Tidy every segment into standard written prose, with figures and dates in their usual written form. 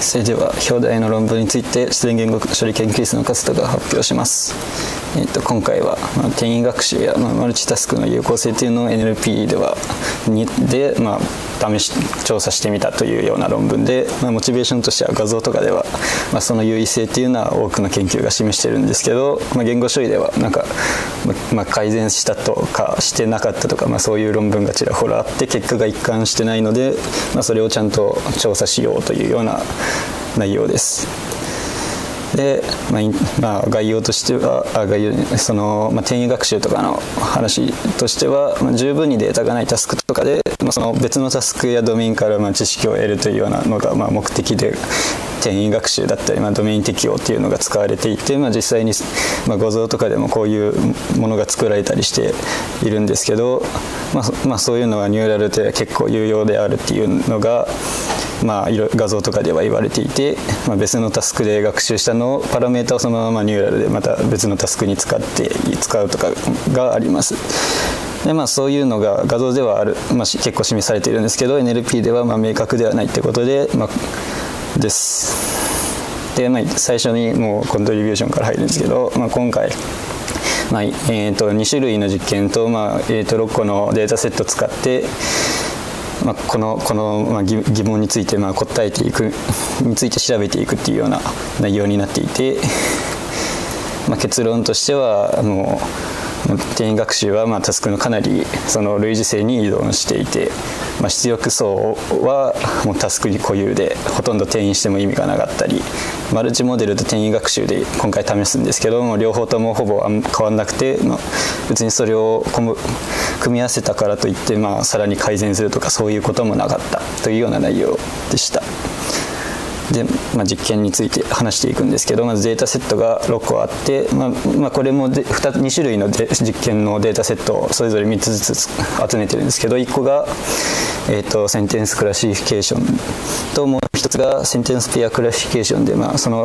それでは表題の論文について自然言語処理研究室の勝田が発表します。今回は、転移学習や、マルチタスクの有効性というのを NLP で調査してみたというような論文で、モチベーションとしては画像とかでは、その優位性というのは多くの研究が示しているんですけど、言語処理では改善したとかしてなかったとか、そういう論文がちらほらあって結果が一貫してないので、それをちゃんと調査しようというような内容です。で、概要としては転移学習とかの話としては、十分にデータがないタスクとかで、その別のタスクやドメインから知識を得るというようなのが目的で、転移学習だったり、ドメイン適用というのが使われていて、実際に、画像とかでもこういうものが作られたりしているんですけど、そういうのはニューラルで結構有用であるっていうのが画像とかでは言われていて、別のタスクで学習したのをパラメータをそのままニューラルでまた別のタスクに使うとかがあります。でそういうのが画像では結構示されているんですけど、 NLP では明確ではないってことで、です。で、最初にもうコントリビューションから入るんですけど、今回2種類の実験と、6個のデータセットを使ってこの疑問について答えていくについて調べていくっていうような内容になっていて、結論としては転移学習はタスクのかなりその類似性に依存していて、出力層はもうタスクに固有でほとんど転移しても意味がなかったり、マルチモデルと転移学習で今回試すんですけども、両方ともほぼ変わらなくて、別にそれを組み合わせたからといってさらに改善するとかそういうこともなかったというような内容でした。で、実験について話していくんですけど、まずデータセットが6個あって、これも2種類の実験のデータセットをそれぞれ3つずつ集めてるんですけど、1個が、センテンスクラシフィケーションと、もう1つがセンテンスペアクラシフィケーションで、その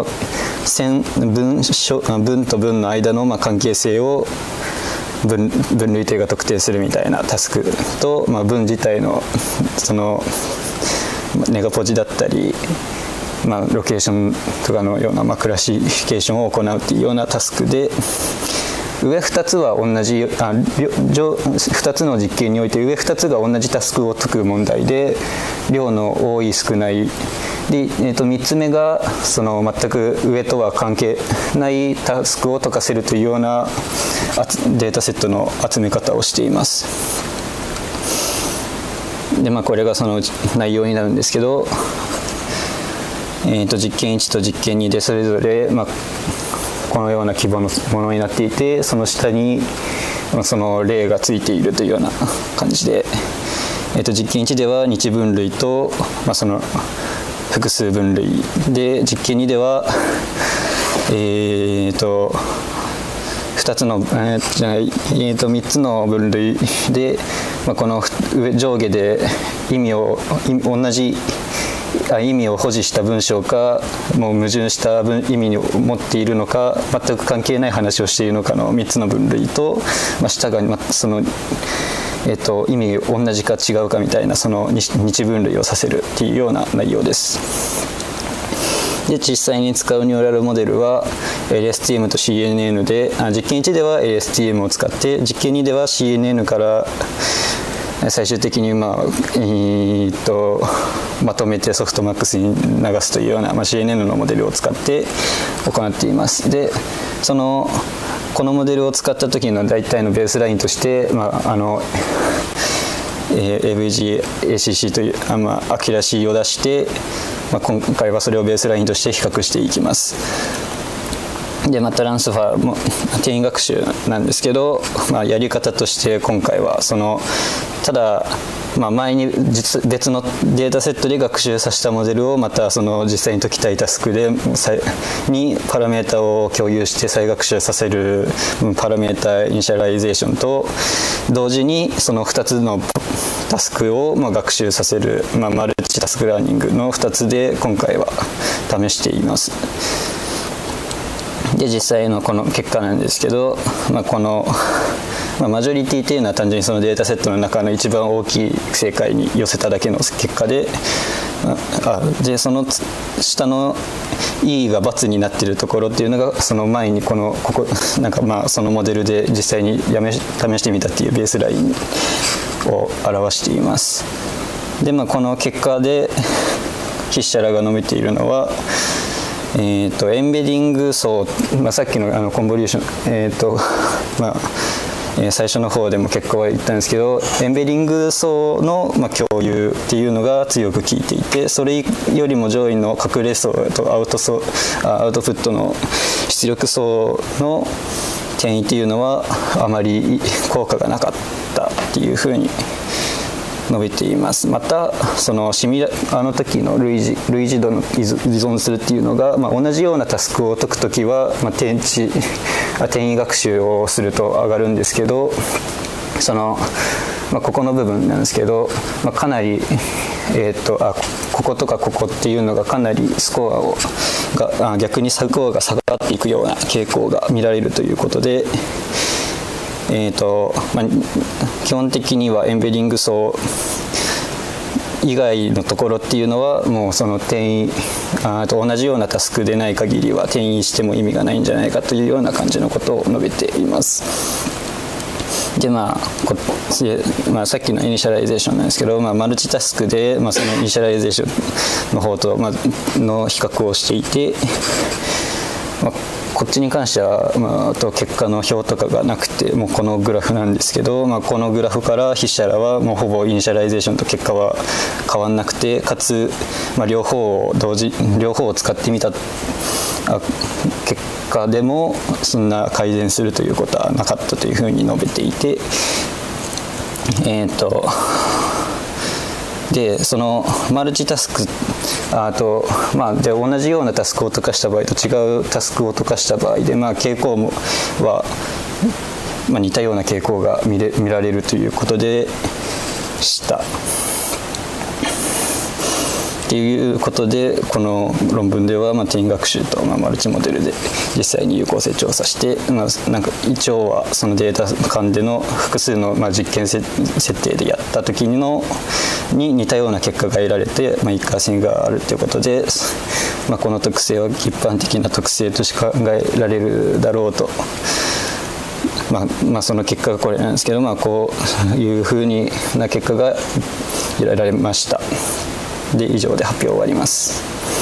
文と文の間の関係性を分類定が特定するみたいなタスクと、文自体のそのネガポジだったり、ロケーションとかのようなクラシフィケーションを行うっていうようなタスクで、上2つは同じ2つの実験において上2つが同じタスクを解く問題で、量の多い少ないで、3つ目がその全く上とは関係ないタスクを解かせるというようなデータセットの集め方をしています。でこれがその内容になるんですけど、実験1と実験2でそれぞれ、このような規模のものになっていて、その下にその例がついているというような感じで、実験1では日分類と、その複数分類で、実験2では3つの分類で、この上下で意味を保持した文章か、もう矛盾した意味を持っているのか、全く関係ない話をしているのかの3つの分類と、下がその、意味同じか違うかみたいなその日分類をさせるっていうような内容です。で実際に使うニューラルモデルは LSTM と CNN で、実験1では LSTM を使って、実験2では CNN から最終的にまとめてソフトマックスに流すというような、CNN のモデルを使って行っています。でこのモデルを使った時の大体のベースラインとして、AVG、ACC というアキュラシーを出して、今回はそれをベースラインとして比較していきます。でトランスファーも転移学習なんですけど、やり方として今回はただ、前に別のデータセットで学習させたモデルをまた実際に解きたいタスクにパラメータを共有して再学習させるパラメータイニシャライゼーションと同時にその2つのタスクを学習させる、マルチタスクラーニングの2つで今回は試しています。で実際のこの結果なんですけど、このマジョリティというのは単純にそのデータセットの中の一番大きい正解に寄せただけの結果で、 でその下の E が×になっているところっていうのがその前にここなんかそのモデルで実際に試してみたっていうベースラインを表しています。でこの結果で筆者らが述べているのは、エンベディング層、さっきのコンボリューション、最初の方でも結果は言ったんですけど、エンベディング層の共有っていうのが強く効いていて、それよりも上位の隠れ層とアウトプットの出力層の転移っていうのはあまり効果がなかったっていうふうに述べています。またその時の類似度の依存するっていうのが、同じようなタスクを解くときは、転移学習をすると上がるんですけど、ここの部分なんですけど、かなり、こことかここっていうのがかなりスコアが逆にスコアが下がっていくような傾向が見られるということで、基本的にはエンベディング層以外のところっていうのはもうその転移と同じようなタスクでない限りは転移しても意味がないんじゃないかというような感じのことを述べています。でさっきのイニシャライゼーションなんですけど、マルチタスクで、そのイニシャライゼーションの方と、の比較をしていて、こっちに関しては、結果の表とかがなくて、もうこのグラフなんですけど、このグラフから筆者らはもうほぼイニシャライゼーションと結果は変わらなくて、かつ、両方を使ってみた結果でもそんな改善するということはなかったというふうに述べていて、でそのマルチタスクで同じようなタスクを溶かした場合と違うタスクを溶かした場合で、傾向は、似たような傾向が見られるということでした。っていうことでこの論文では転移学習とマルチモデルで実際に有効性調査して、なんか一応はそのデータ間での複数の実験設定でやった時に似たような結果が得られて一過性があるということで、この特性は一般的な特性として考えられるだろうと。その結果がこれなんですけど、こういうふうな結果が得られました。で以上で発表終わります。